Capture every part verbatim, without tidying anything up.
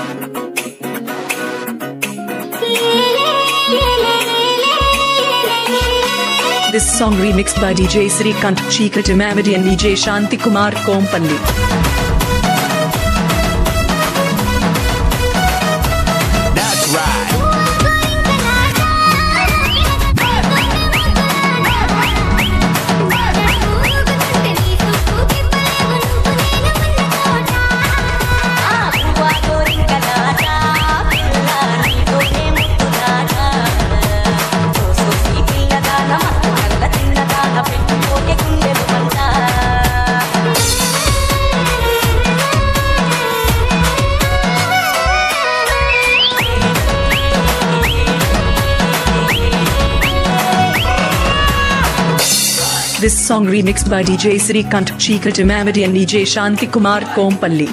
This song remixed by D J Srikant, Chikrat Imamadi and D J Shanti Kumar Kompalli. That's right. This song remixed by D J Srikant, Chikrat Imamadi and D J Shanti Kumar Kompalli.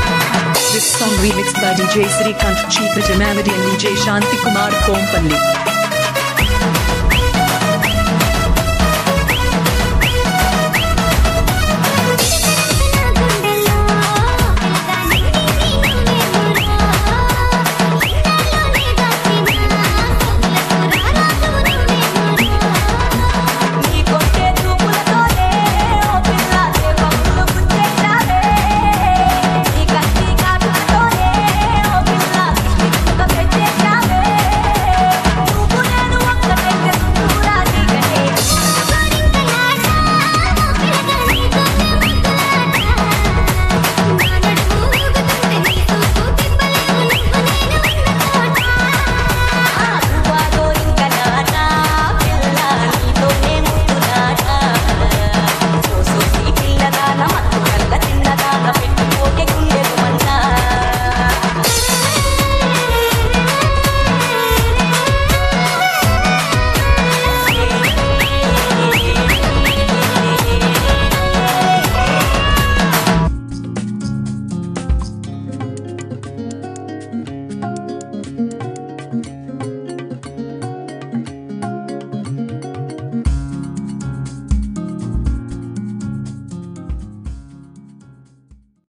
Remixed by D J Srikant, Chikrat Imamadi and D J Shanti Kumar Kompalli.